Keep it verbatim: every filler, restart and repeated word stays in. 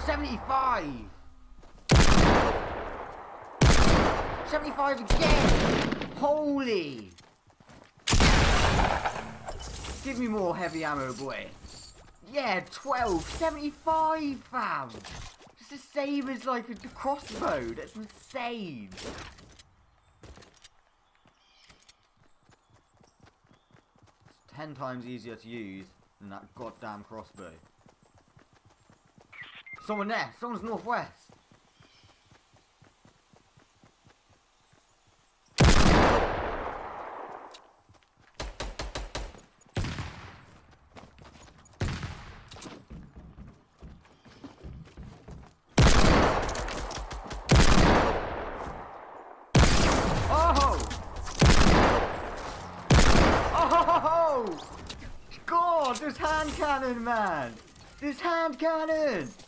seventy-five! seventy-five again! Holy! Give me more heavy ammo, boy. Yeah, twelve, seventy-five, fam! It's the same as like a crossbow. That's insane. It's ten times easier to use than that goddamn crossbow. Someone there. Someone's northwest. Oh! God, this hand cannon, man! This hand cannon!